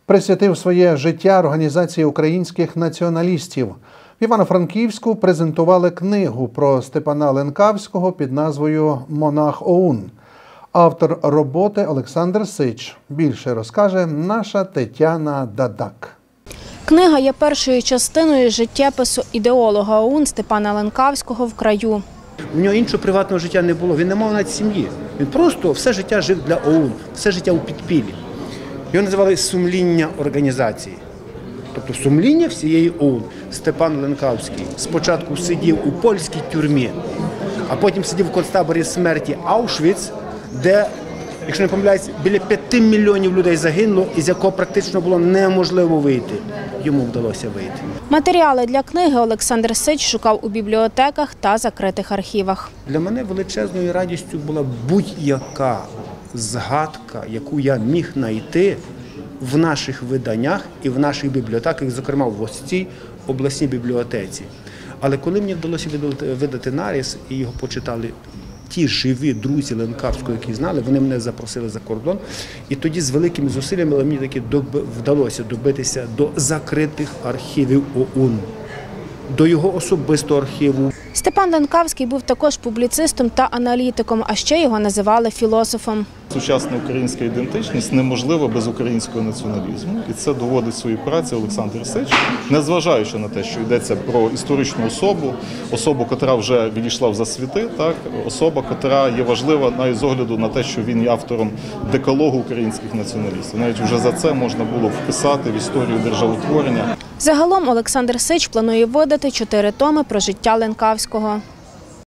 присвятив своє життя організації українських націоналістів. В Івано-Франківську презентували книгу про Степана Ленкавського під назвою «Монах ОУН». Автор роботи Олександр Сич. Більше розкаже наша Тетяна Дадак. Книга є першою частиною життєпису ідеолога ОУН Степана Ленкавського в краю. У нього іншого приватного життя не було, він не мав навіть сім'ї. Він просто все життя жив для ОУН, все життя у підпіллі. Його називали «сумління організації». Тобто сумління всієї ОУН. Степан Ленкавський спочатку сидів у польській тюрмі, а потім сидів в концтаборі смерті Аушвіц, де, якщо не помиляюсь, біля 5 мільйонів людей загинуло, із якого практично було неможливо вийти. Йому вдалося вийти. Матеріали для книги Олександр Сич шукав у бібліотеках та закритих архівах. Для мене величезною радістю була будь-яка згадка, яку я міг знайти в наших виданнях і в наших бібліотеках, зокрема в ось цій обласній бібліотеці. Але коли мені вдалося видати нарис і його почитали ті живі друзі Ленкавського, які знали, вони мене запросили за кордон. І тоді з великими зусиллями мені таки вдалося добитися до закритих архівів ОУН, до його особистого архіву. Степан Ленкавський був також публіцистом та аналітиком, а ще його називали філософом. Сучасна українська ідентичність неможлива без українського націоналізму. І це доводить свої праці Олександр Сич, незважаючи на те, що йдеться про історичну особу, котра вже відійшла в засвіти, особа, котра є важлива навіть з огляду на те, що він є автором декалогу українських націоналістів. Навіть вже за це можна було вписати в історію державотворення. Загалом Олександр Сич планує видати 4 томи про життя Ленкавського.